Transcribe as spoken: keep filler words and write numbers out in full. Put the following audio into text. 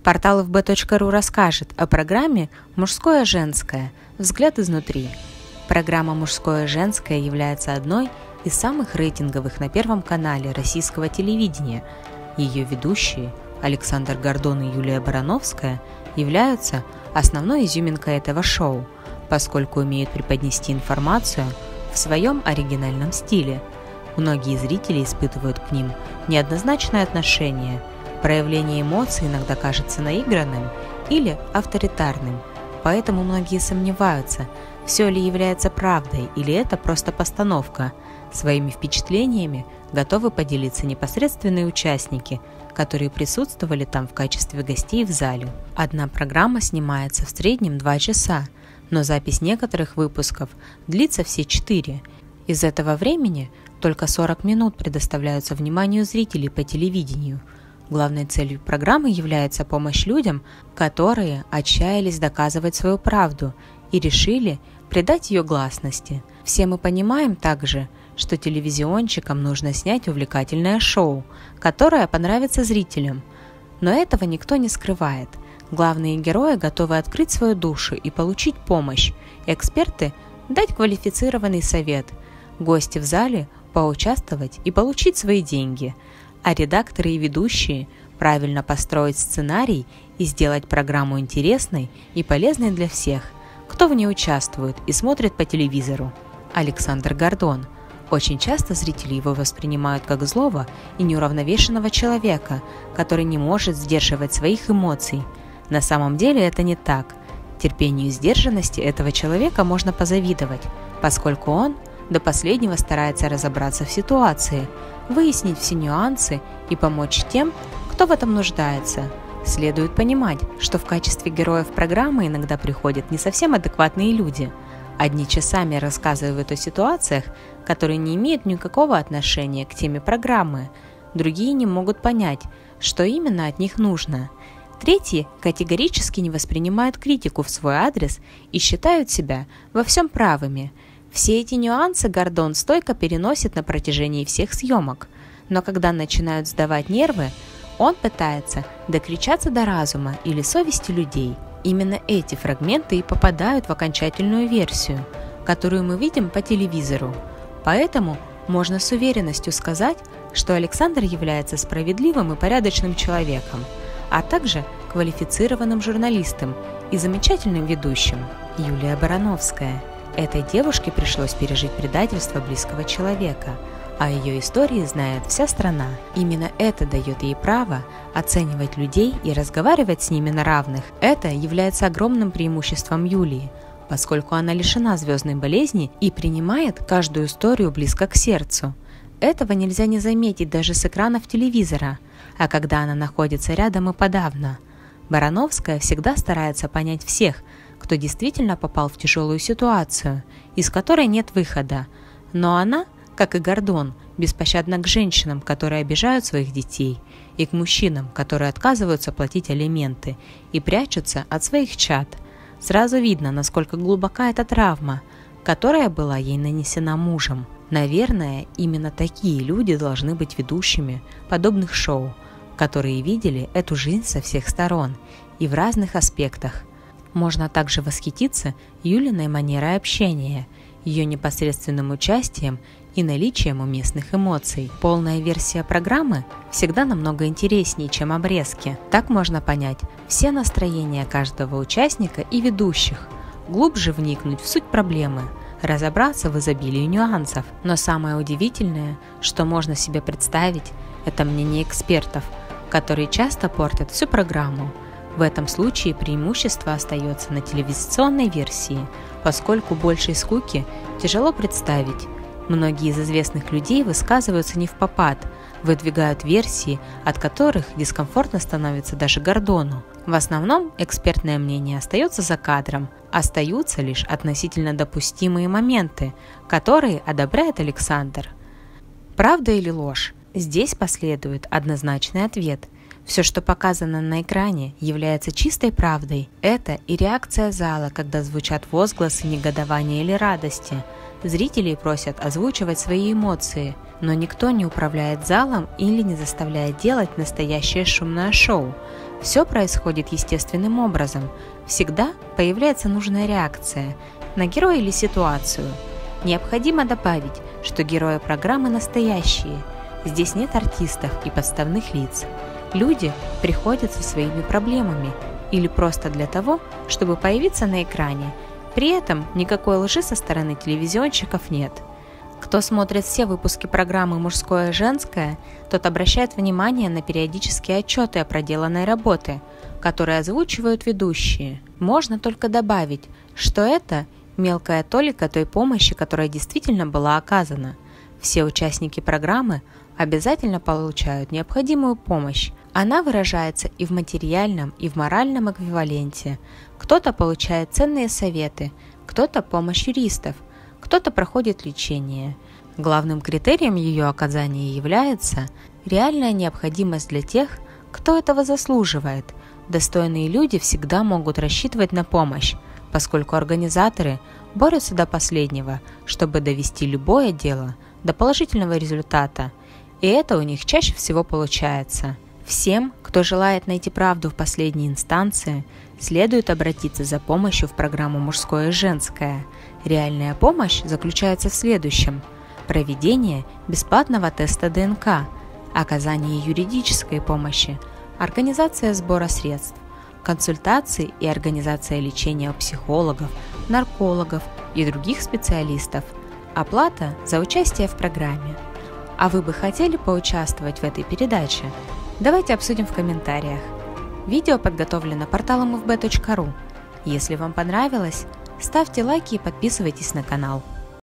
Портал эф бэ точка ру расскажет о программе «Мужское-женское. Взгляд изнутри». Программа «Мужское-женское» является одной из самых рейтинговых на Первом канале российского телевидения. Ее ведущие Александр Гордон и Юлия Барановская являются основной изюминкой этого шоу, поскольку умеют преподнести информацию в своем оригинальном стиле. Многие зрители испытывают к ним неоднозначное отношение. Проявление эмоций иногда кажется наигранным или авторитарным, поэтому многие сомневаются, все ли является правдой или это просто постановка. Своими впечатлениями готовы поделиться непосредственные участники, которые присутствовали там в качестве гостей в зале. Одна программа снимается в среднем два часа, но запись некоторых выпусков длится все четыре. Из этого времени только сорок минут предоставляются вниманию зрителей по телевидению. Главной целью программы является помощь людям, которые отчаялись доказывать свою правду и решили придать ее гласности. Все мы понимаем также, что телевизионщикам нужно снять увлекательное шоу, которое понравится зрителям. Но этого никто не скрывает. Главные герои готовы открыть свою душу и получить помощь. Эксперты – дать квалифицированный совет. Гости в зале – поучаствовать и получить свои деньги. А редакторы и ведущие – правильно построить сценарий и сделать программу интересной и полезной для всех, кто в ней участвует и смотрит по телевизору. Александр Гордон. Очень часто зрители его воспринимают как злого и неуравновешенного человека, который не может сдерживать своих эмоций. На самом деле это не так. Терпению и сдержанности этого человека можно позавидовать, поскольку он до последнего старается разобраться в ситуации, выяснить все нюансы и помочь тем, кто в этом нуждается. Следует понимать, что в качестве героев программы иногда приходят не совсем адекватные люди. Одни часами рассказывают о ситуациях, которые не имеют никакого отношения к теме программы, другие не могут понять, что именно от них нужно. Третьи категорически не воспринимают критику в свой адрес и считают себя во всем правыми. Все эти нюансы Гордон стойко переносит на протяжении всех съемок, но когда начинают сдавать нервы, он пытается докричаться до разума или совести людей. Именно эти фрагменты и попадают в окончательную версию, которую мы видим по телевизору. Поэтому можно с уверенностью сказать, что Александр является справедливым и порядочным человеком, а также квалифицированным журналистом и замечательным ведущим. Юлия Барановская. Этой девушке пришлось пережить предательство близкого человека, а ее истории знает вся страна. Именно это дает ей право оценивать людей и разговаривать с ними на равных. Это является огромным преимуществом Юлии, поскольку она лишена звездной болезни и принимает каждую историю близко к сердцу. Этого нельзя не заметить даже с экранов телевизора, а когда она находится рядом и подавно. Барановская всегда старается понять всех, кто действительно попал в тяжелую ситуацию, из которой нет выхода. Но она, как и Гордон, беспощадна к женщинам, которые обижают своих детей, и к мужчинам, которые отказываются платить алименты и прячутся от своих чад. Сразу видно, насколько глубока эта травма, которая была ей нанесена мужем. Наверное, именно такие люди должны быть ведущими подобных шоу, которые видели эту жизнь со всех сторон и в разных аспектах. Можно также восхититься Юлиной манерой общения, ее непосредственным участием и наличием уместных эмоций. Полная версия программы всегда намного интереснее, чем обрезки. Так можно понять все настроения каждого участника и ведущих, глубже вникнуть в суть проблемы, разобраться в изобилии нюансов. Но самое удивительное, что можно себе представить, это мнение экспертов, которые часто портят всю программу. В этом случае преимущество остается на телевизионной версии, поскольку большей скуки тяжело представить. Многие из известных людей высказываются невпопад, выдвигают версии, от которых дискомфортно становится даже Гордону. В основном экспертное мнение остается за кадром, остаются лишь относительно допустимые моменты, которые одобряет Александр. Правда или ложь? Здесь последует однозначный ответ. Все, что показано на экране, является чистой правдой. Это и реакция зала, когда звучат возгласы негодования или радости. Зрителей просят озвучивать свои эмоции, но никто не управляет залом или не заставляет делать настоящее шумное шоу. Все происходит естественным образом. Всегда появляется нужная реакция на героя или ситуацию. Необходимо добавить, что герои программы настоящие. Здесь нет артистов и подставных лиц. Люди приходят со своими проблемами или просто для того, чтобы появиться на экране. При этом никакой лжи со стороны телевизионщиков нет. Кто смотрит все выпуски программы «Мужское и женское», тот обращает внимание на периодические отчеты о проделанной работе, которые озвучивают ведущие. Можно только добавить, что это мелкая толика той помощи, которая действительно была оказана. Все участники программы обязательно получают необходимую помощь. Она выражается и в материальном, и в моральном эквиваленте. Кто-то получает ценные советы, кто-то помощь юристов, кто-то проходит лечение. Главным критерием ее оказания является реальная необходимость для тех, кто этого заслуживает. Достойные люди всегда могут рассчитывать на помощь, поскольку организаторы борются до последнего, чтобы довести любое дело до положительного результата, и это у них чаще всего получается. Всем, кто желает найти правду в последней инстанции, следует обратиться за помощью в программу «Мужское и женское». Реальная помощь заключается в следующем: проведение бесплатного теста ДНК, оказание юридической помощи, организация сбора средств, консультации и организация лечения у психологов, наркологов и других специалистов, оплата за участие в программе. А вы бы хотели поучаствовать в этой передаче? Давайте обсудим в комментариях. Видео подготовлено порталом эф бэ точка ру. Если вам понравилось, ставьте лайки и подписывайтесь на канал.